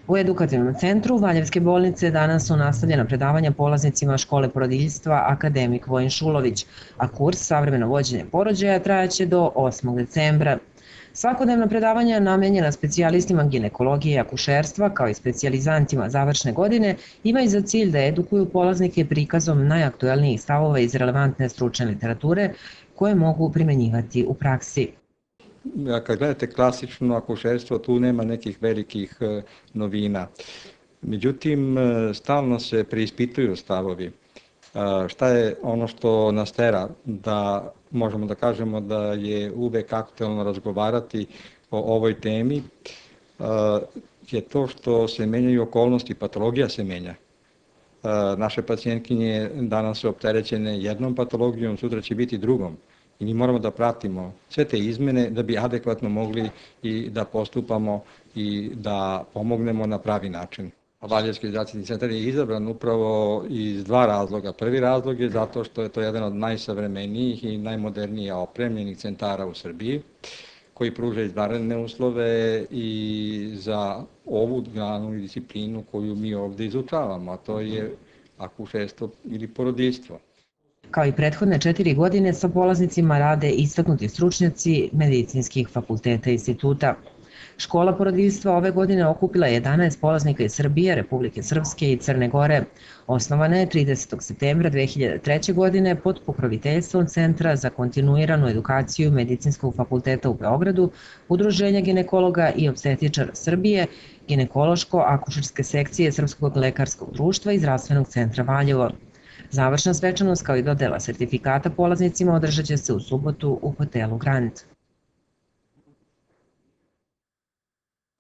U edukativnom centru Valjevske bolnice danas su nastavljena predavanja polaznicima škole porodiljstva Akademik Vojin Šulović, a kurs Savremeno vođenje porođaja trajaće do 8. decembra. Svakodnevna predavanja namenjena specijalistima ginekologije i akušerstva kao i specijalizantima završne godine imaju za cilj da edukuju polaznike prikazom najaktuelnijih stavova iz relevantne stručne literature koje mogu primenjivati u praksi. Kad gledate klasično akušerstvo, tu nema nekih velikih novina. Međutim, stalno se preispituju stavovi. Šta je ono što nas tera da možemo da kažemo da je uvek aktuelno razgovarati o ovoj temi, je to što se menjaju okolnosti, patologija se menja. Naše pacijentkinje danas su opterećene jednom patologijom, sutra će biti drugom. I mi moramo da pratimo sve te izmene da bi adekvatno mogli i da postupamo i da pomognemo na pravi način. Valjevski zdravstveni centar je izabran upravo iz dva razloga. Prvi razlog je zato što je to jedan od najsavremenijih i najmodernije opremljenih centara u Srbiji, koji pruža izvanredne uslove i za ovu granu i disciplinu koju mi ovde izučavamo, a to je akušerstvo ili porodiljstvo. Kao i prethodne 4 godine, sa polaznicima rade istaknuti stručnjaci medicinskih fakulteta i instituta. Škola porodiljstva ove godine okupila 11 polaznika iz Srbije, Republike Srpske i Crne Gore. Osnovana je 30. septembra 2003. godine pod pokroviteljstvom Centra za kontinuiranu edukaciju Medicinskog fakulteta u Beogradu, Udruženja ginekologa i opstetičara Srbije, Ginekološko-akušerske sekcije Srpskog lekarskog društva i Zdravstvenog centra Valjevo. Završna svečanost kao i dodela sertifikata polaznicima održat će se u subotu u hotelu Grand.